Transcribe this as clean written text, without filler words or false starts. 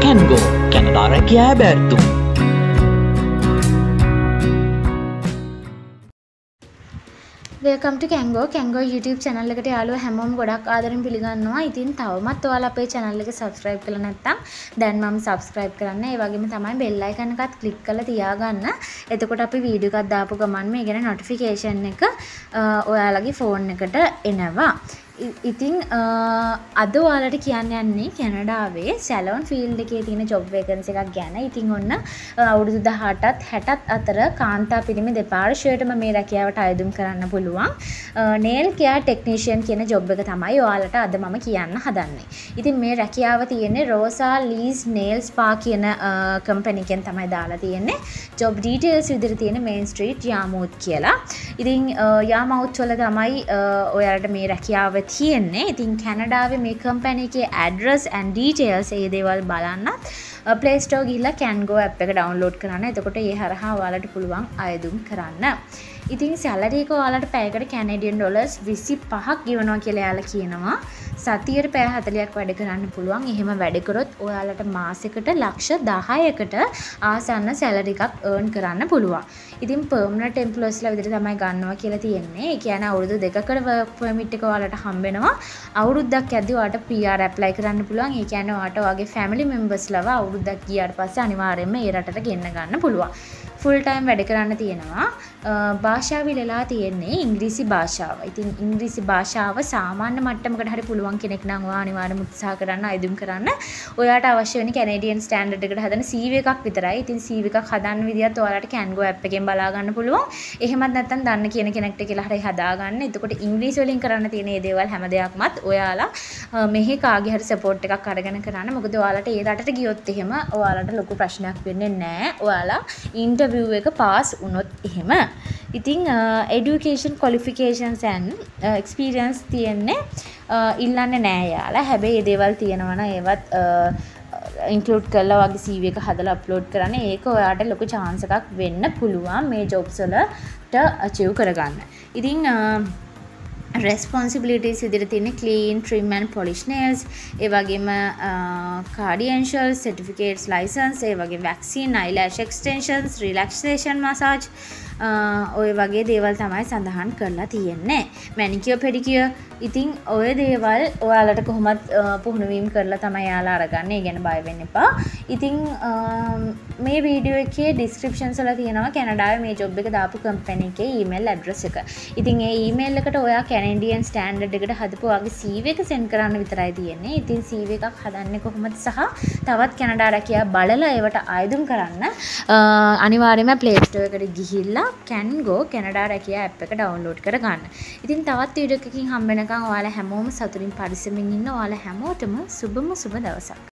can go Canada රැකියා බැරිතු. Welcome to Kango YouTube channel එකට යාළුවෝ හැමෝම ගොඩක් ආදරෙන් පිළිගන්නවා. ඉතින් තවමත් ඔයාලා අපේ channel එක subscribe කරලා නැත්නම් දැන් මම subscribe කරන්න. ඒ වගේම තමයි bell icon එකත් click කරලා තියාගන්න. එතකොට අපි වීඩියෝ එකක් දාපු ගමන් මේ ගැන notification එක ඔයාලගේ phone එකට එනවා. ඉතින් අද ඔයාලට කියන්න යන්නේ කැනඩාවේ සැලොන් ෆීල්ඩ් එකේ තියෙන ජොබ් වේකන්සි එකක් ගැන. ඉතින් ඔන්න අවුරුදු 18ත් 60ත් අතර කාන්තා පිරිමි දෙපාර්ශ්වයටම මේ රැකියාවට අයදුම් කරන්න පුළුවන්. නේල් කෙයාර් ටෙක්නීෂියන් කියන ජොබ් එක තමයි ඔයාලට අද මම කියන්න හදන්නේ. ඉතින් මේ රැකියාව තියෙන්නේ රෝසා ලීස් නේල් ස්පා කියන කම්පැනි එකෙන් තමයි දාලා තියෙන්නේ. ජොබ් ඩීටේල්ස් විදිහට තියෙන මේන් ස්ට්‍රීට් යාමූත් කියලා. ඉතින් යාමූත් වල තමයි ඔයාලට මේ රැකියාව තියෙන්නේ. ඉතින් කැනඩාවේ මේ කම්පැනි එකේ ඇඩ්‍රස් and details ඒ දේවල් බලන්නත් Play Store ගිහිල්ලා Kango app එක download කරන්න. එතකොට ඒ හරහා ඔයාලට පුළුවන් අයදුම් කරන්න. ඉතින් සැලරි එක ඔයාලට පැයකට කැනේඩියන් ඩොලර්ස් 25ක් ගෙවනවා කියලා එයාලා කියනවා. සතියට පැය 40ක් වැඩ කරන්න පුළුවන්. එහෙම වැඩ කරොත් ඔයාලට මාසෙකට ලක්ෂ 10කට ආසන්න සැලරි එකක් earn කරන්න පුළුවන්. ඉතින් permanent employeesලා විදිහට තමයි ගන්නවා කියලා තියෙන්නේ. ඒ කියන්නේ අවුරුදු 2කට work permit එක ඔයාලට හම්බ වෙනවා. අවුරුද්දක් යද්දී ඔයාලට PR apply කරන්න පුළුවන්. ඒ කියන්නේ ඔයාලට ඔයාගේ family members ලව අවුරුද්දක් ගියාට පස්සේ අනිවාර්යයෙන්ම ඒ රටට ගෙන්න ගන්න පුළුවන්. ෆුල් ටයිම් වැඩ කරන්න තියෙනවා. භාෂාව ඉලලා තියෙන්නේ ඉංග්‍රීසි භාෂාව. ඉතින් ඉංග්‍රීසි භාෂාව සාමාන්‍ය මට්ටමකට හරි පුළුවන් කෙනෙක් නම් ඔයා අනිවාර්යයෙන්ම උත්සාහ කරන්න අයදුම් කරන්න. ඔයාට අවශ්‍ය වෙන්නේ කැනේඩියන් ස්ටෑන්ඩඩ් එකට හදන CV එකක් විතරයි. ඉතින් CV එකක් හදන්න විදියත් ඔයාලට Kango app එකෙන් බලා ගන්න පුළුවන්. එහෙමත් නැත්නම් දන්න කියන කෙනෙක්ට කියලා හරි හදා ගන්න. එතකොට ඉංග්‍රීසි වලින් කරන්න තියෙන මේ දේවල් හැම දෙයක්මත් ඔයාලා මෙහි කාගේ හරි සපෝට් එකක් අරගෙන කරන්න. මොකද ඔයාලට ඒ රටට ගියොත් එහෙම ඔයාලට ලොකු ප්‍රශ්නයක් වෙන්නේ නැහැ. ඔයාලා ඉන්ටර්විව් එක පාස් වුණොත් එහෙම. ඉතින් education qualifications and experience තියෙන්නේ ඉල්ලන්නේ නැහැ යාලා. හැබැයි මේ දේවල් තියෙනවා නම් ඒවත් include කරලා වගේ CV එක හදලා upload කරන්න. ඒක ඔයාට ලොකු chance එකක් වෙන්න පුළුවන් මේ jobs වලට achieve කරගන්න. ඉතින් responsibilities විදිහට තියෙන clean, trim and polish nails, ඒ වගේම credential certificates, license, ඒ වගේ vaccine, eyelash extensions, relaxation massage ඔය වගේ දේවල් තමයි සඳහන් කරලා තියෙන්නේ. manicure pedicure. ඉතින් ඔය දේවල් ඔයාලට කොහොමත් පුහුණු වීම කරලා තමයි යාලා අරගන්නේ. ඒ ගැන බය වෙන්න එපා. ඉතින් මේ වීඩියෝ එකේ descriptions වල තියෙනවා කැනඩාවේ මේ job එක දාපු company එකේ email address එක. ඉතින් ඒ email එකට ඔයා Canadian standard එකට හදපු වගේ CV එක send කරන්න විතරයි තියෙන්නේ. ඉතින් CV එකක් හදන්නේ කොහොමද සහ තවත් කැනඩා රැකියාව බලලා ඒවට ආයදුම් කරන්න අනිවාර්යයෙන්ම Play Store එකට ගිහිල්ලා Kango කැනඩා රැකියා app එක download කරගන්න. ඉතින් තවත් වීඩියෝ එකකින් හම්බ වෙනකන් ඔයාලා හැමෝම සතුටින් පරිස්සමින් ඉන්න. ඔයාලා හැමෝටම සුබම සුබ දවසක්.